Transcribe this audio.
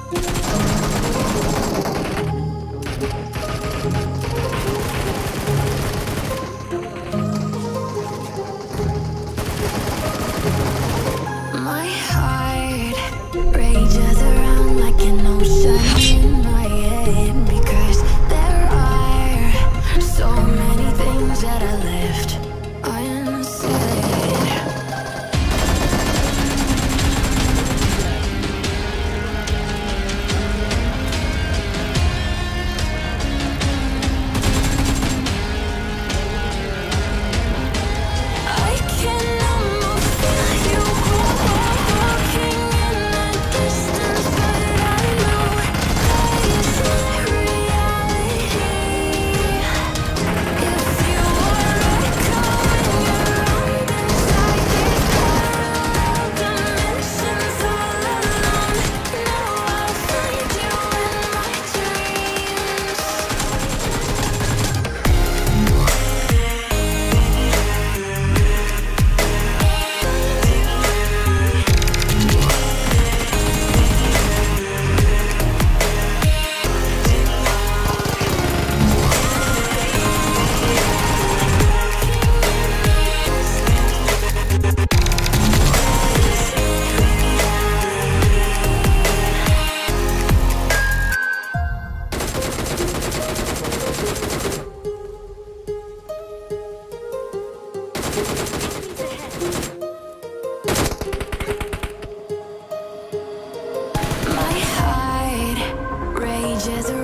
My heart rages around like an ocean in my head, because there are so many things that I left unsaid. I can almost feel you walking in the distance, but I know that it's not reality. If you are echoing around inside these parallel dimensions all alone, know I'll find you in my dreams. My heart rages